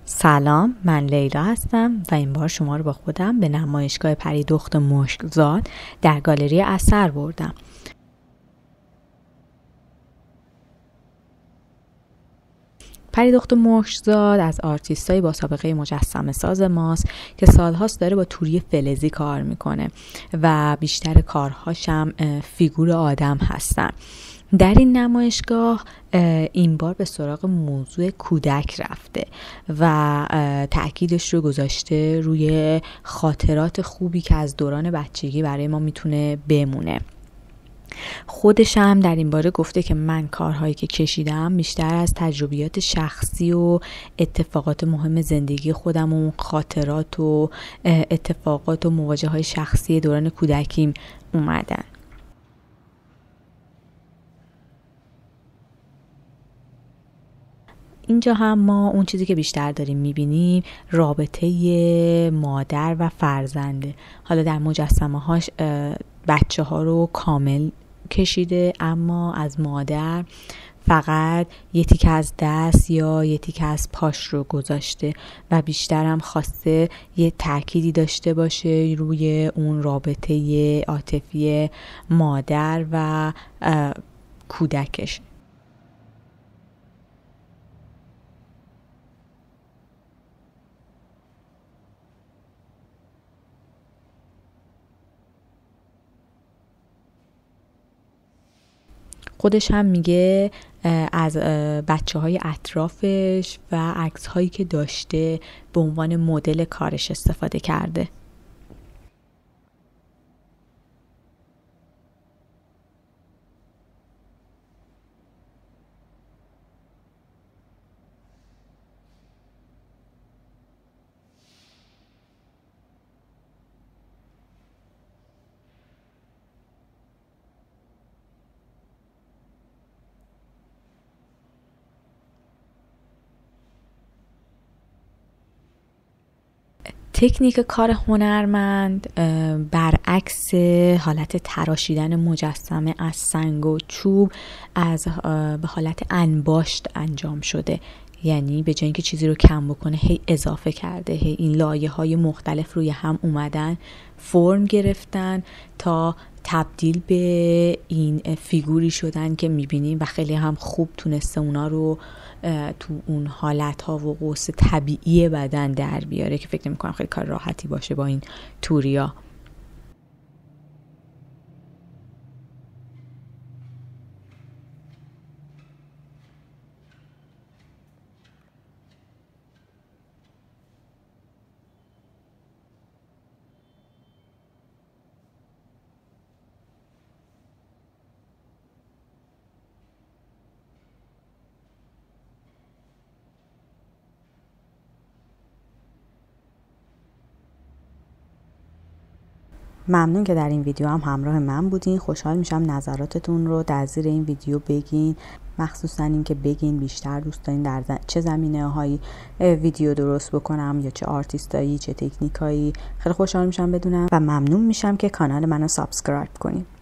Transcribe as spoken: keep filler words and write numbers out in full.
سلام، من لیلا هستم و این بار شما رو با خودم به نمایشگاه پریدخت مشکزاد در گالری اثر بردم. پریدخت مشکزاد از آرتیستایی با سابقه مجسمه ساز ماست که سالهاست داره با توری فلزی کار میکنه و بیشتر کارهاش هم فیگور آدم هستن. در این نمایشگاه این بار به سراغ موضوع کودک رفته و تأکیدش رو گذاشته روی خاطرات خوبی که از دوران بچگی برای ما میتونه بمونه. خودش هم در این باره گفته که من کارهایی که کشیدم بیشتر از تجربیات شخصی و اتفاقات مهم زندگی خودم و خاطرات و اتفاقات و مواجه‌های شخصی دوران کودکیم اومدن. اینجا هم ما اون چیزی که بیشتر داریم میبینیم رابطه مادر و فرزنده. حالا در مجسمه هاش بچه ها رو کامل کشیده، اما از مادر فقط یه تیکه از دست یا یه تیکه از پاش رو گذاشته و بیشتر هم خواسته یه تأکیدی داشته باشه روی اون رابطه عاطفی مادر و کودکش. خودش هم میگه از بچه های اطرافش و عکس هایی که داشته به عنوان مدل کارش استفاده کرده. تکنیک کار هنرمند برعکس حالت تراشیدن مجسمه از سنگ و چوب از به حالت انباشت انجام شده. یعنی به جای اینکه چیزی رو کم بکنه هی اضافه کرده، هی این لایه های مختلف روی هم اومدن، فرم گرفتن تا تبدیل به این فیگوری شدن که میبینیم و خیلی هم خوب تونسته اونا رو تو اون حالت ها و قوس طبیعی بدن در بیاره که فکر نمی‌کنم خیلی کار راحتی باشه با این توریا. ممنون که در این ویدیو هم همراه من بودین. خوشحال میشم نظراتتون رو در زیر این ویدیو بگین، مخصوصا این که بگین بیشتر دوست دارین در چه زمینه هایی ویدیو درست بکنم یا چه آرتیستایی چه تکنیکایی. خیلی خوشحال میشم بدونم و ممنون میشم که کانال منو سابسکرایب کنین.